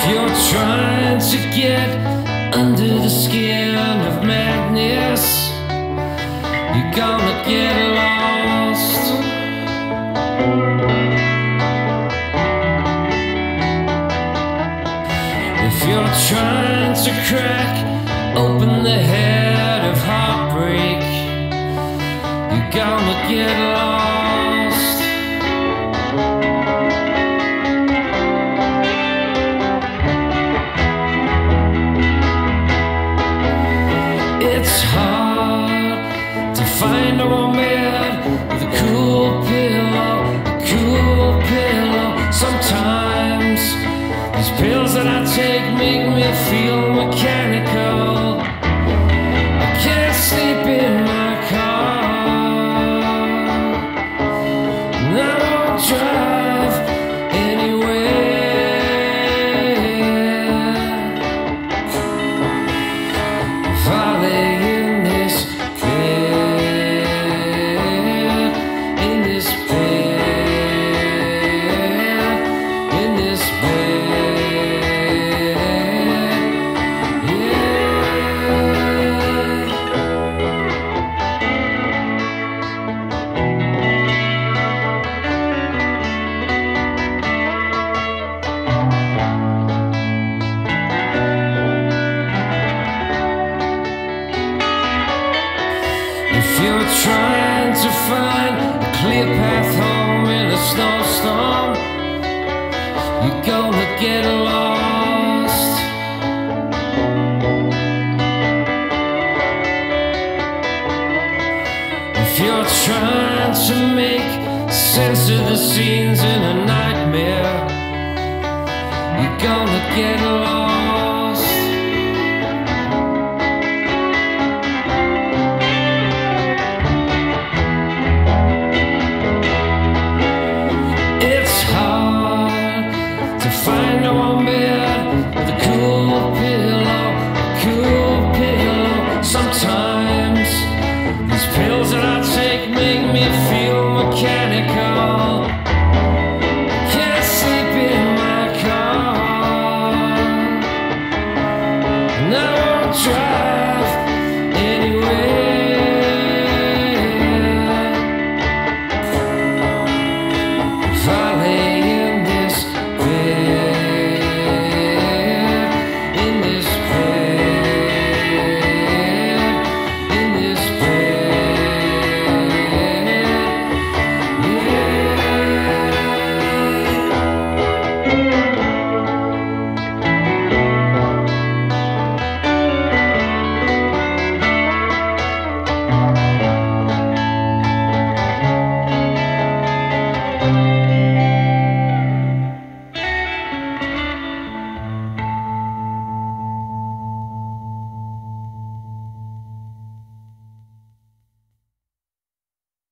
you're trying to get under the skin of madness, you're gonna get lost. If you're trying to crack open the head of heartbreak, you're gonna get lost. It's hard to find a woman with a cool pillow, a cool pillow. Sometimes these pills that I take make me feel mechanical. I can't sleep in my car, and I won't drive anywhere. If I lay in this bed, in this bed, in this bed, if you're trying to find a clear path home in a snowstorm, you're gonna get lost. If you're trying to make sense of the scenes in a nightmare, you're gonna get lost.